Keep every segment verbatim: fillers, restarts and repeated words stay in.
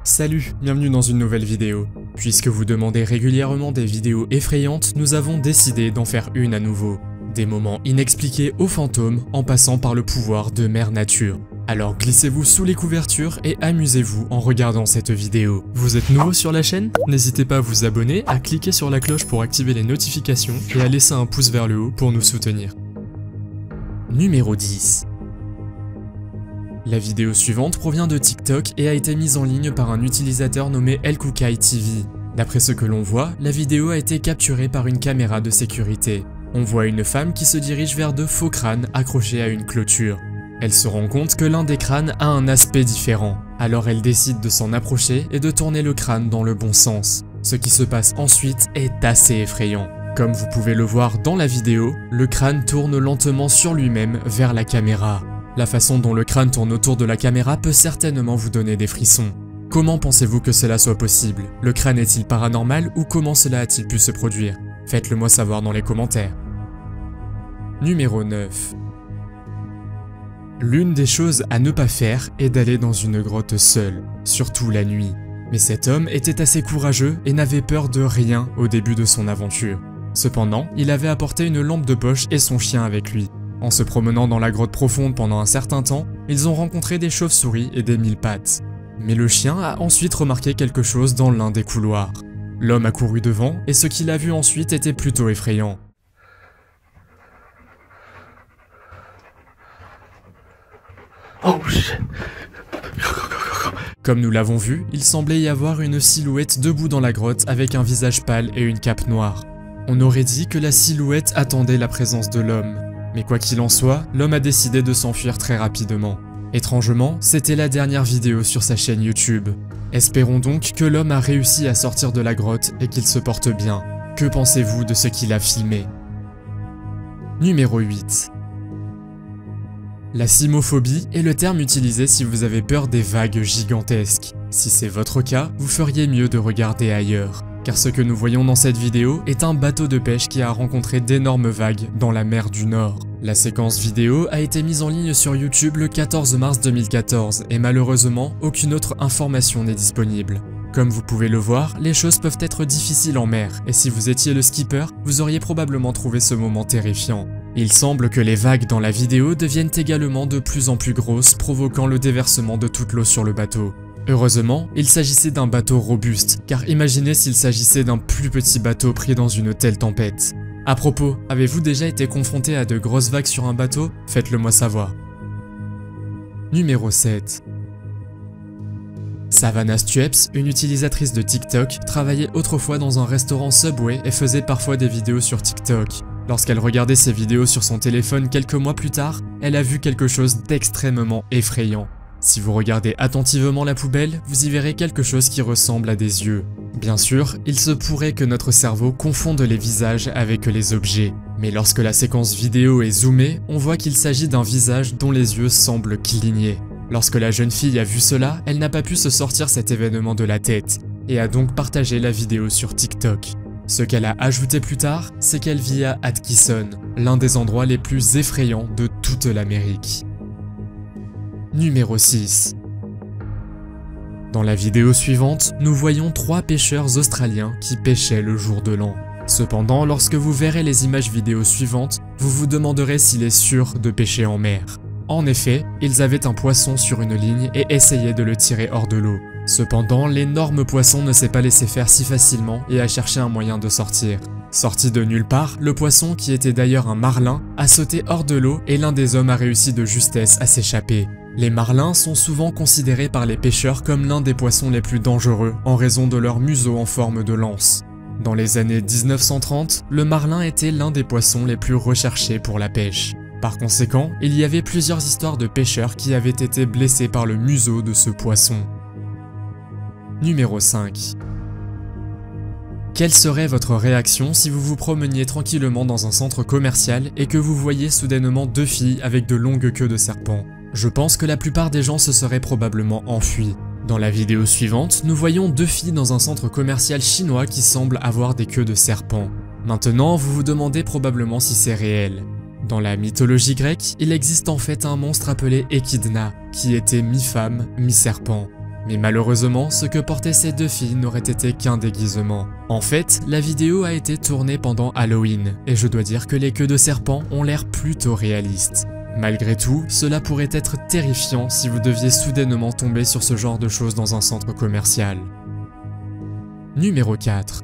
Salut, bienvenue dans une nouvelle vidéo. Puisque vous demandez régulièrement des vidéos effrayantes, nous avons décidé d'en faire une à nouveau. Des moments inexpliqués aux fantômes en passant par le pouvoir de Mère Nature. Alors glissez-vous sous les couvertures et amusez-vous en regardant cette vidéo. Vous êtes nouveau sur la chaîne? N'hésitez pas à vous abonner, à cliquer sur la cloche pour activer les notifications et à laisser un pouce vers le haut pour nous soutenir. Numéro dix. La vidéo suivante provient de TikTok et a été mise en ligne par un utilisateur nommé Elkoukai T V. D'après ce que l'on voit, la vidéo a été capturée par une caméra de sécurité. On voit une femme qui se dirige vers de faux crânes accrochés à une clôture. Elle se rend compte que l'un des crânes a un aspect différent, alors elle décide de s'en approcher et de tourner le crâne dans le bon sens. Ce qui se passe ensuite est assez effrayant. Comme vous pouvez le voir dans la vidéo, le crâne tourne lentement sur lui-même vers la caméra. La façon dont le crâne tourne autour de la caméra peut certainement vous donner des frissons. Comment pensez-vous que cela soit possible? Le crâne est-il paranormal ou comment cela a-t-il pu se produire? Faites-le moi savoir dans les commentaires. Numéro neuf. L'une des choses à ne pas faire est d'aller dans une grotte seul, surtout la nuit. Mais cet homme était assez courageux et n'avait peur de rien au début de son aventure. Cependant, il avait apporté une lampe de poche et son chien avec lui. En se promenant dans la grotte profonde pendant un certain temps, ils ont rencontré des chauves-souris et des mille-pattes. Mais le chien a ensuite remarqué quelque chose dans l'un des couloirs. L'homme a couru devant et ce qu'il a vu ensuite était plutôt effrayant. Oh shit. Comme nous l'avons vu, il semblait y avoir une silhouette debout dans la grotte avec un visage pâle et une cape noire. On aurait dit que la silhouette attendait la présence de l'homme. Mais quoi qu'il en soit, l'homme a décidé de s'enfuir très rapidement. Étrangement, c'était la dernière vidéo sur sa chaîne YouTube. Espérons donc que l'homme a réussi à sortir de la grotte et qu'il se porte bien. Que pensez-vous de ce qu'il a filmé? Numéro huit. La simophobie est le terme utilisé si vous avez peur des vagues gigantesques. Si c'est votre cas, vous feriez mieux de regarder ailleurs. Car ce que nous voyons dans cette vidéo est un bateau de pêche qui a rencontré d'énormes vagues dans la mer du Nord. La séquence vidéo a été mise en ligne sur YouTube le quatorze mars deux mille quatorze et malheureusement, aucune autre information n'est disponible. Comme vous pouvez le voir, les choses peuvent être difficiles en mer et si vous étiez le skipper, vous auriez probablement trouvé ce moment terrifiant. Il semble que les vagues dans la vidéo deviennent également de plus en plus grosses, provoquant le déversement de toute l'eau sur le bateau. Heureusement, il s'agissait d'un bateau robuste, car imaginez s'il s'agissait d'un plus petit bateau pris dans une telle tempête. À propos, avez-vous déjà été confronté à de grosses vagues sur un bateau? Faites-le moi savoir. Numéro sept. Savannah Stueps, une utilisatrice de TikTok, travaillait autrefois dans un restaurant Subway et faisait parfois des vidéos sur TikTok. Lorsqu'elle regardait ses vidéos sur son téléphone quelques mois plus tard, elle a vu quelque chose d'extrêmement effrayant. Si vous regardez attentivement la poubelle, vous y verrez quelque chose qui ressemble à des yeux. Bien sûr, il se pourrait que notre cerveau confonde les visages avec les objets. Mais lorsque la séquence vidéo est zoomée, on voit qu'il s'agit d'un visage dont les yeux semblent cligner. Lorsque la jeune fille a vu cela, elle n'a pas pu se sortir cet événement de la tête, et a donc partagé la vidéo sur TikTok. Ce qu'elle a ajouté plus tard, c'est qu'elle vit à Atchison, l'un des endroits les plus effrayants de toute l'Amérique. Numéro six. Dans la vidéo suivante, nous voyons trois pêcheurs australiens qui pêchaient le jour de l'an. Cependant, lorsque vous verrez les images vidéo suivantes, vous vous demanderez s'il est sûr de pêcher en mer. En effet, ils avaient un poisson sur une ligne et essayaient de le tirer hors de l'eau. Cependant, l'énorme poisson ne s'est pas laissé faire si facilement et a cherché un moyen de sortir. Sorti de nulle part, le poisson, qui était d'ailleurs un marlin, a sauté hors de l'eau et l'un des hommes a réussi de justesse à s'échapper. Les marlins sont souvent considérés par les pêcheurs comme l'un des poissons les plus dangereux en raison de leur museau en forme de lance. Dans les années mille neuf cent trente, le marlin était l'un des poissons les plus recherchés pour la pêche. Par conséquent, il y avait plusieurs histoires de pêcheurs qui avaient été blessés par le museau de ce poisson. Numéro cinq. Quelle serait votre réaction si vous vous promeniez tranquillement dans un centre commercial et que vous voyiez soudainement deux filles avec de longues queues de serpent? Je pense que la plupart des gens se seraient probablement enfuis. Dans la vidéo suivante, nous voyons deux filles dans un centre commercial chinois qui semblent avoir des queues de serpent. Maintenant, vous vous demandez probablement si c'est réel. Dans la mythologie grecque, il existe en fait un monstre appelé Echidna, qui était mi-femme, mi-serpent. Mais malheureusement, ce que portaient ces deux filles n'aurait été qu'un déguisement. En fait, la vidéo a été tournée pendant Halloween, et je dois dire que les queues de serpent ont l'air plutôt réalistes. Malgré tout, cela pourrait être terrifiant si vous deviez soudainement tomber sur ce genre de choses dans un centre commercial. Numéro quatre.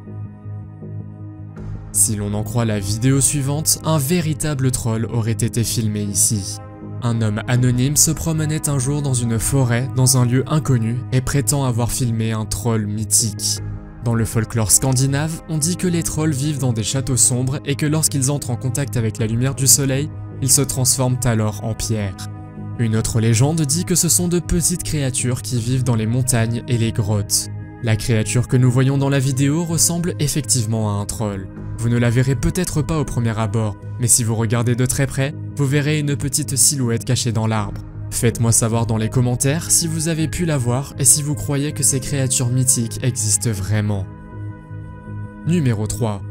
Si l'on en croit la vidéo suivante, un véritable troll aurait été filmé ici. Un homme anonyme se promenait un jour dans une forêt, dans un lieu inconnu, et prétend avoir filmé un troll mythique. Dans le folklore scandinave, on dit que les trolls vivent dans des châteaux sombres et que lorsqu'ils entrent en contact avec la lumière du soleil, ils se transforment alors en pierre. Une autre légende dit que ce sont de petites créatures qui vivent dans les montagnes et les grottes. La créature que nous voyons dans la vidéo ressemble effectivement à un troll. Vous ne la verrez peut-être pas au premier abord, mais si vous regardez de très près, vous verrez une petite silhouette cachée dans l'arbre. Faites-moi savoir dans les commentaires si vous avez pu la voir et si vous croyez que ces créatures mythiques existent vraiment. Numéro trois.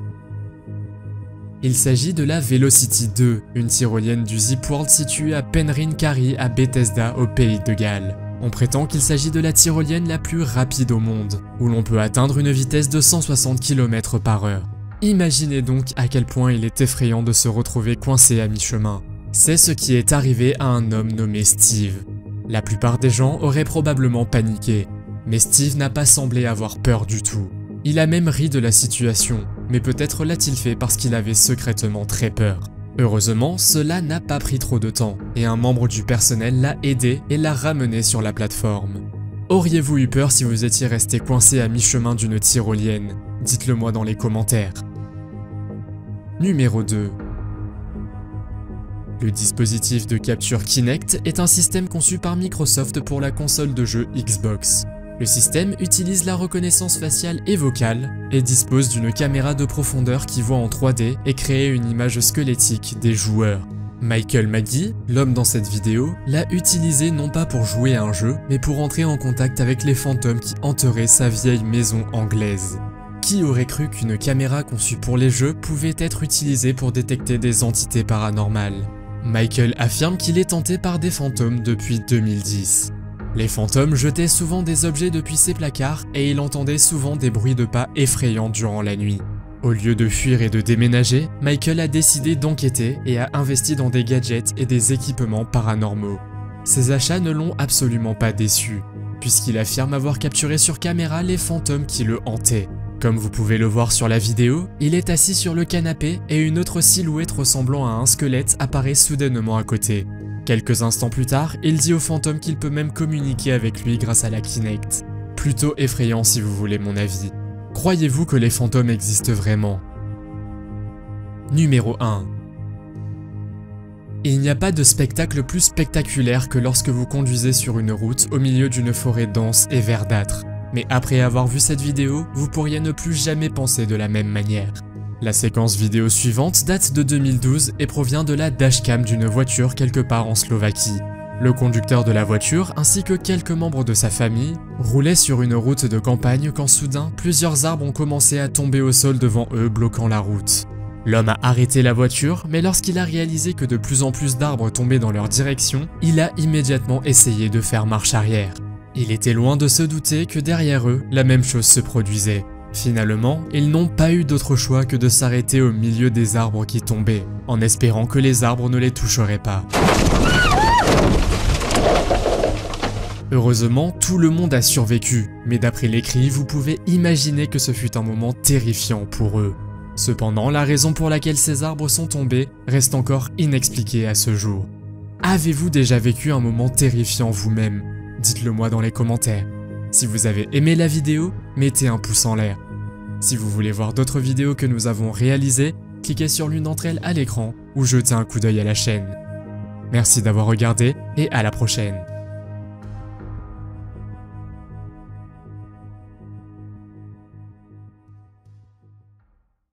Il s'agit de la Velocity deux, une tyrolienne du Zip World située à Penryn Carry à Bethesda au pays de Galles. On prétend qu'il s'agit de la tyrolienne la plus rapide au monde, où l'on peut atteindre une vitesse de cent soixante kilomètres par heure. Imaginez donc à quel point il est effrayant de se retrouver coincé à mi-chemin. C'est ce qui est arrivé à un homme nommé Steve. La plupart des gens auraient probablement paniqué, mais Steve n'a pas semblé avoir peur du tout. Il a même ri de la situation, mais peut-être l'a-t-il fait parce qu'il avait secrètement très peur. Heureusement, cela n'a pas pris trop de temps, et un membre du personnel l'a aidé et l'a ramené sur la plateforme. Auriez-vous eu peur si vous étiez resté coincé à mi-chemin d'une tyrolienne? Dites-le moi dans les commentaires. Numéro deux. Le dispositif de capture Kinect est un système conçu par Microsoft pour la console de jeu Xbox. Le système utilise la reconnaissance faciale et vocale et dispose d'une caméra de profondeur qui voit en trois D et crée une image squelettique des joueurs. Michael Maggie, l'homme dans cette vidéo, l'a utilisé non pas pour jouer à un jeu, mais pour entrer en contact avec les fantômes qui hanteraient sa vieille maison anglaise. Qui aurait cru qu'une caméra conçue pour les jeux pouvait être utilisée pour détecter des entités paranormales? Michael affirme qu'il est tenté par des fantômes depuis deux mille dix. Les fantômes jetaient souvent des objets depuis ses placards et il entendait souvent des bruits de pas effrayants durant la nuit. Au lieu de fuir et de déménager, Michael a décidé d'enquêter et a investi dans des gadgets et des équipements paranormaux. Ses achats ne l'ont absolument pas déçu, puisqu'il affirme avoir capturé sur caméra les fantômes qui le hantaient. Comme vous pouvez le voir sur la vidéo, il est assis sur le canapé et une autre silhouette ressemblant à un squelette apparaît soudainement à côté. Quelques instants plus tard, il dit au fantôme qu'il peut même communiquer avec lui grâce à la Kinect. Plutôt effrayant si vous voulez mon avis. Croyez-vous que les fantômes existent vraiment? Numéro un. Il n'y a pas de spectacle plus spectaculaire que lorsque vous conduisez sur une route au milieu d'une forêt dense et verdâtre. Mais après avoir vu cette vidéo, vous pourriez ne plus jamais penser de la même manière. La séquence vidéo suivante date de deux mille douze et provient de la dashcam d'une voiture quelque part en Slovaquie. Le conducteur de la voiture ainsi que quelques membres de sa famille roulaient sur une route de campagne quand soudain plusieurs arbres ont commencé à tomber au sol devant eux, bloquant la route. L'homme a arrêté la voiture, mais lorsqu'il a réalisé que de plus en plus d'arbres tombaient dans leur direction, il a immédiatement essayé de faire marche arrière. Il était loin de se douter que derrière eux, la même chose se produisait. Finalement, ils n'ont pas eu d'autre choix que de s'arrêter au milieu des arbres qui tombaient, en espérant que les arbres ne les toucheraient pas. Heureusement, tout le monde a survécu, mais d'après les cris, vous pouvez imaginer que ce fut un moment terrifiant pour eux. Cependant, la raison pour laquelle ces arbres sont tombés reste encore inexpliquée à ce jour. Avez-vous déjà vécu un moment terrifiant vous-même? Dites-le moi dans les commentaires. Si vous avez aimé la vidéo, mettez un pouce en l'air. Si vous voulez voir d'autres vidéos que nous avons réalisées, cliquez sur l'une d'entre elles à l'écran ou jetez un coup d'œil à la chaîne. Merci d'avoir regardé et à la prochaine.